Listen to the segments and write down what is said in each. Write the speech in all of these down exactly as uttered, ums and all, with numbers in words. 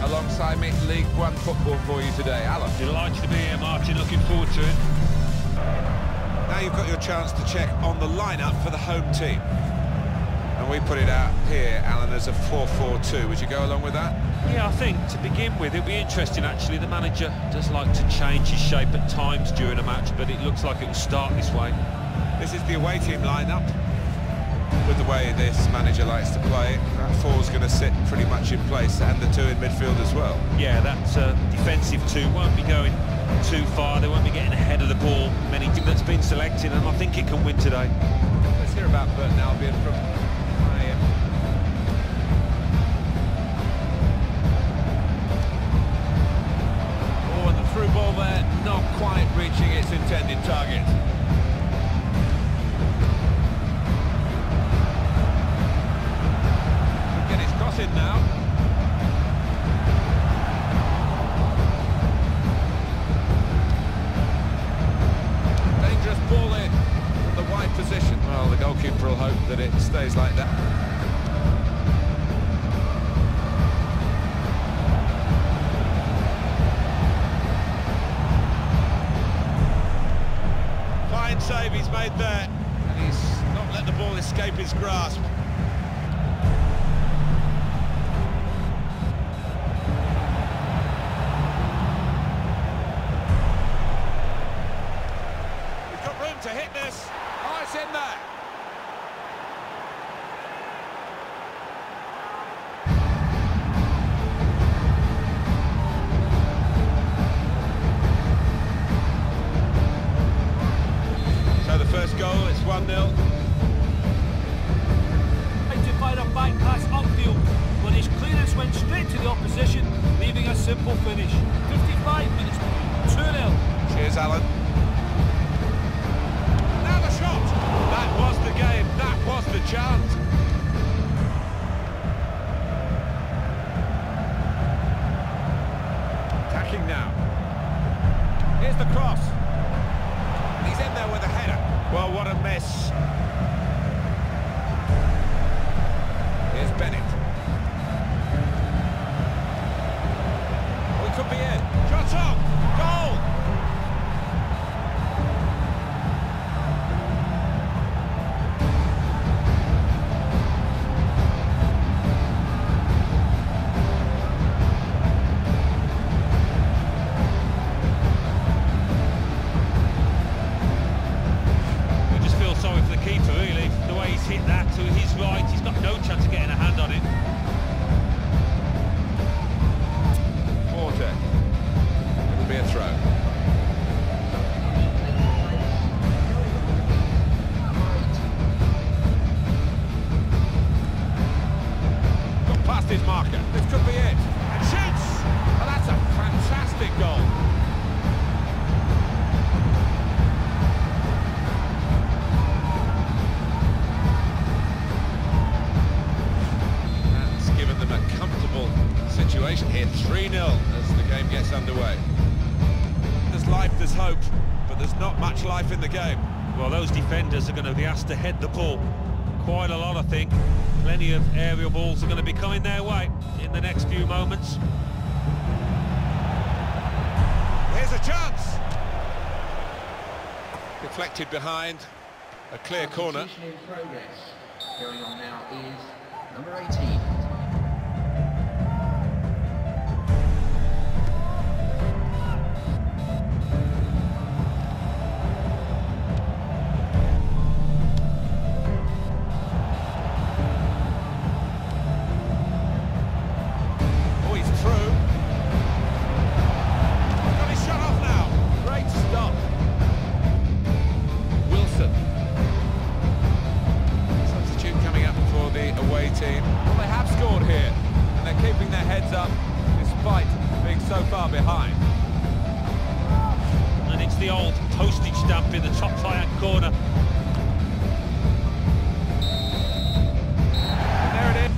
alongside me, League One football for you today. Alan. Delighted to be here, Martin. Looking forward to it. Now you've got your chance to check on the lineup for the home team. And we put it out here, Alan, as a four four two. Would you go along with that? Yeah, I think to begin with, it'll be interesting actually. The manager does like to change his shape at times during a match, but it looks like it will start this way. This is the away team lineup. With the way this manager likes to play, that four's going to sit pretty much in place, and the two in midfield as well. Yeah, that uh, defensive two won't be going too far. They won't be getting ahead of the ball. Many team that's been selected, and I think it can win today. Let's hear about Burton Albion from my... Oh, and the through ball there, not quite reaching its intended target. In now. Dangerous ball in from the wide position. Well, the goalkeeper will hope that it stays like that. Fine save he's made there, and he's not let the ball escape his grasp. To hit this. Oh, it's in there. So the first goal, it's one nil. To fire a back pass upfield, but his clearance went straight to the opposition, leaving a simple finish. fifty-five minutes, two nil. Cheers, Alan. That was the game, that was the chance. Attacking now. Here's the cross. And he's in there with a header. Well, what a miss. Here's Bennett. Oh, he could be in. Shot on. Goal. Hit that to his right, he's got no chance of getting a hand on it. Forte. It'll be a throw. Got past his marker. This could be it. And shoots! Well, that's a fantastic goal. Situation here, three nil as the game gets underway. There's life, there's hope, but there's not much life in the game. Well, those defenders are going to be asked to head the ball quite a lot, I think. Plenty of aerial balls are going to be coming their way in the next few moments. Here's a chance. Deflected behind, a clear corner. In progress. Going on now is number eighteen. Despite being so far behind. And it's the old postage stamp in the top right-hand corner. And there it is.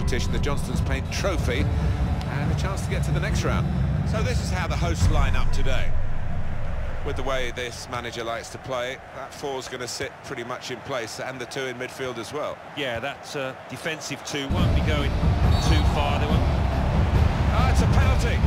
competition, the Johnston's Paint Trophy, and a chance to get to the next round. So this is how the hosts line up today. With the way this manager likes to play, that four's going to sit pretty much in place, and the two in midfield as well. Yeah, that uh, defensive two won't be going too far. They won't. Ah, it's a penalty.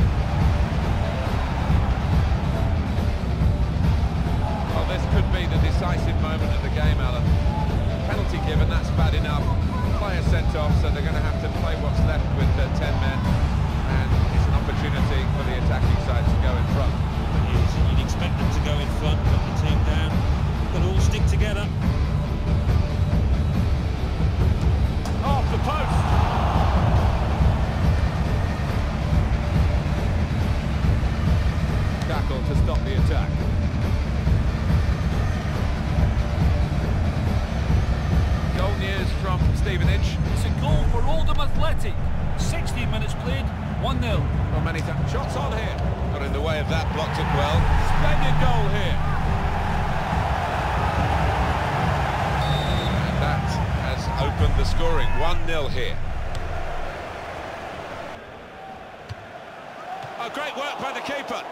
Well, this could be the decisive moment of the game, Alan. Penalty given, that's bad enough. Player sent off, so they're going to have to play what's left with uh, ten men, and it's an opportunity for the attacking side to go in front. You'd expect them to go in front, put the team down, but all stick together. Off the post. Tackle to stop the attack. Goal news from Stevenage. It's a goal for Oldham Athletic. sixteen minutes played, one nil. Well, many th shots on here. Got in the way of that, blocked it well. Splendid goal here. And that has opened the scoring. one nil here. Oh, great work by the keeper.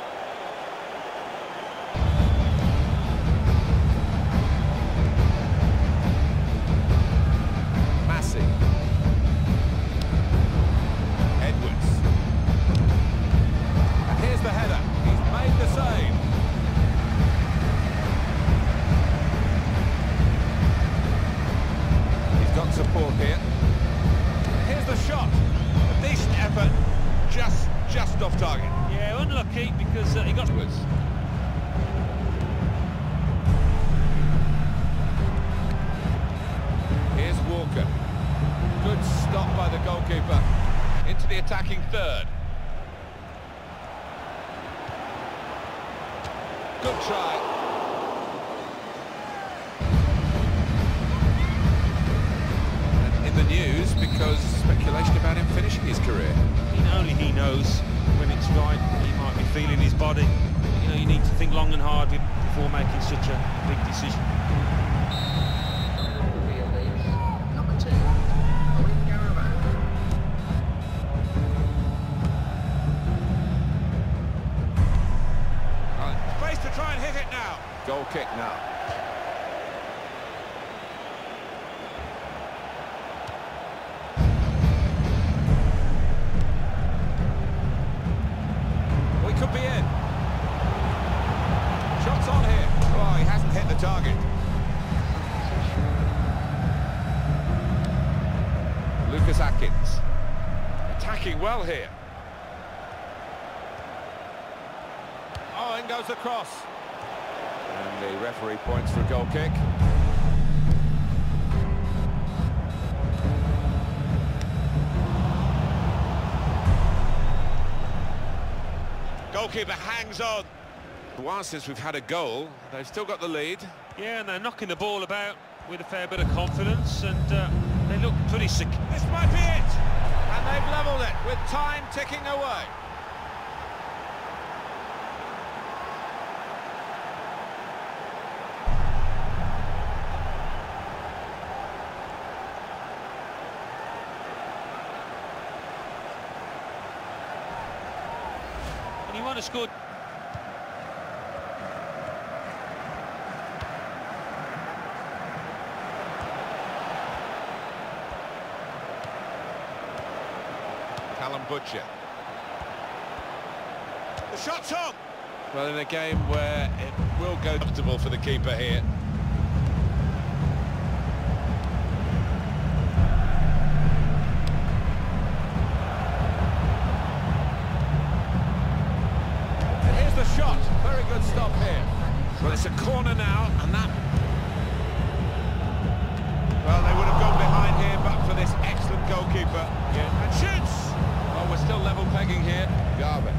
Support here. Here's the shot. A decent effort, just just off target. Yeah, unlucky because uh, he got. Here's Walker. Good stop by the goalkeeper. Into the attacking third. Good try. The news because speculation about him finishing his career. You know, only he knows when it's right. He might be feeling his body. You know, you need to think long and hard before making such a big decision. Number two, Owen Caravan. Right, space to try and hit it now. Goal kick now. Could be in. Shots on here. Oh, he hasn't hit the target. Lucas Atkins. Attacking well here. Oh, in goes the cross. And the referee points for a goal kick. Goalkeeper hangs on. A while since we've had a goal, they've still got the lead. Yeah, and they're knocking the ball about with a fair bit of confidence, and uh, they look pretty sick. This might be it! And they've levelled it with time ticking away. And he won a score. Callum Butcher. The shot's on! Well, in a game where it will go comfortable for the keeper here. Shot, very good stop here. Well, it's a corner now, and that... Well, they would have gone behind here, but for this excellent goalkeeper. Yeah. And shoots! Oh, we're still level pegging here. Garvin.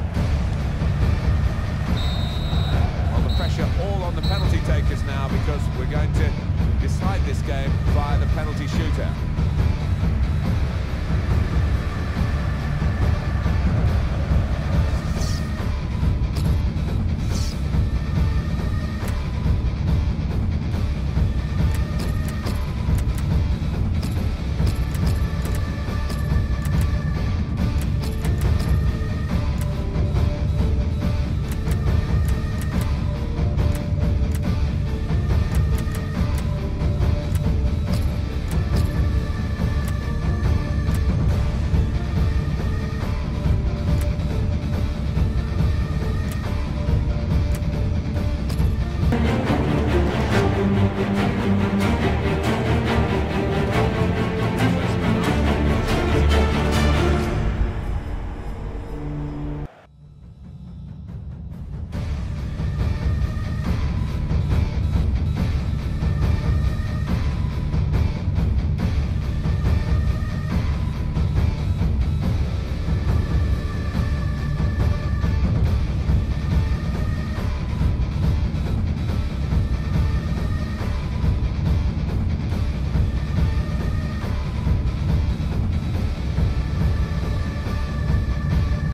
Well, the pressure all on the penalty takers now, because we're going to decide this game via the penalty shootout.